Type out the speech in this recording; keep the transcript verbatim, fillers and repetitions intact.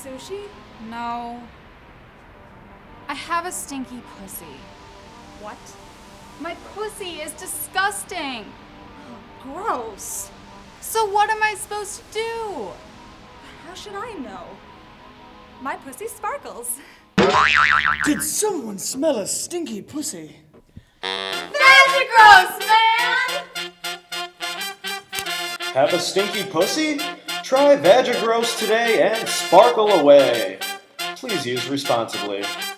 sushi? No. I have a stinky pussy. What? My pussy is disgusting. Gross. So what am I supposed to do? How should I know? My pussy sparkles. Did someone smell a stinky pussy? VagiGross, man! Have a stinky pussy? Try VagiGross today and sparkle away. Please use responsibly.